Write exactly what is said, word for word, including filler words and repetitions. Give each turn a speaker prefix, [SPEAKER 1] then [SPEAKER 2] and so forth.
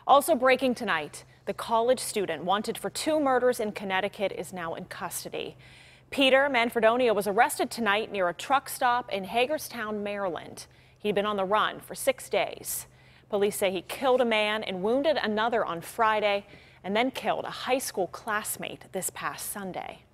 [SPEAKER 1] Also breaking tonight, the college student wanted for two murders in Connecticut is now in custody. Peter Manfredonia was arrested tonight near a truck stop in Hagerstown, Maryland. He'd been on the run for six days. Police say he killed a man and wounded another on Friday and then killed a high school classmate this past Sunday.